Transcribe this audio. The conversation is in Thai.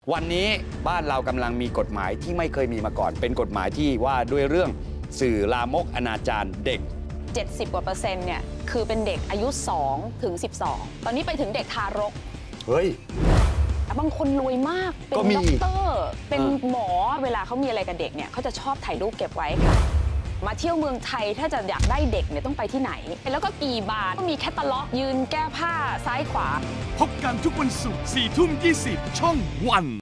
วันนี้บ้านเรากำลังมีกฎหมายที่ไม่เคยมีมาก่อนเป็นกฎหมายที่ว่าด้วยเรื่องสื่อลามกอนาจารเด็ก 70 กว่า%เนี่ยคือเป็นเด็กอายุ2 ถึง 12ตอนนี้ไปถึงเด็กทารกเฮ้ยบางคนรวยมากเป็นด็อกเตอร์เป็นหมอเวลาเขามีอะไรกับเด็กเนี่ยเขาจะชอบถ่ายรูปเก็บไว้ค่ะมาเที่ยวเมืองไทยถ้าจะอยากได้เด็กเนี่ยต้องไปที่ไหนแล้วก็กี่บาทก็มีแคตตาล็อกยืนแก้ผ้าซ้ายขวาพบกันทุกวันศุกร์ 4:20 ช่องวัน